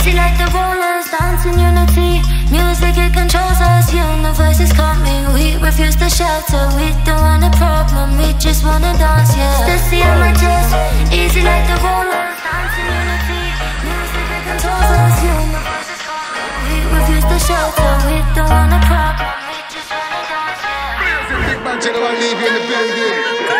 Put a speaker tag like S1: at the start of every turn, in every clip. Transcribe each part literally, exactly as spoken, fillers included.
S1: Easy like the rollers, dancing unity. Music, it controls us, universe is coming. We refuse to shelter, we don't want a problem, we just wanna dance, yeah. Stussy on my chest, easy like the rollers, dancing unity. Music, it controls us, universe is coming. We refuse to shelter, we don't want a problem, we just wanna dance, yeah.
S2: Big man, general, leave you in the building.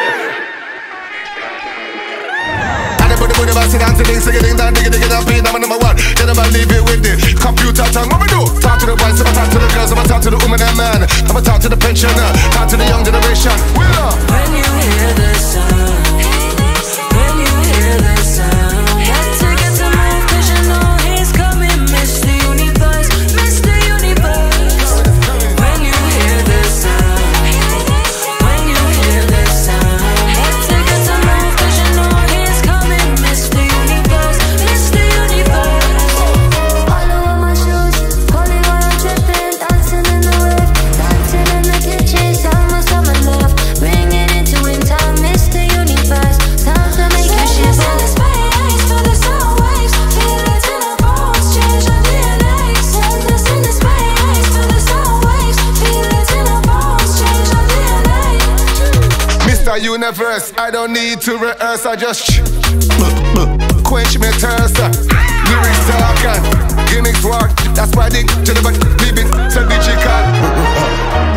S2: Put the money back, sit down to things, sing it, ding, dang, dig it, dig it, I'm being number one. Gentlemen, leave it with the computer tongue. What we do? Talk to the boys, I'ma talk to the girls, I'ma talk to the woman and man. I'ma talk to the pensioner, talk to the young generation. Willow.
S3: When you hear the sound, when you hear the sound, got to get to move, cause you know he's coming, Mister Universe, Mister Universe. When you hear the sound, when you hear the sound, got to get to move, cause you know he's coming, Mister Universe, Mister Universe.
S1: Follow on my shoes, Prolly while I'm tripping, dancing in the wave, dancing in the kitchen, summer, summer love, bring it into in time, Mister Universe, time to make you shiver. Send us space for the sound waves, feel it in our bones, change our D N A. Send us in the space for the sound waves, feel it in our bones, change our D N A.
S2: Mister Universe, I don't need to rehearse, I just quench my thirst. Lyrics talk and gimmicks work. That's why I think to the back, leaving so digital.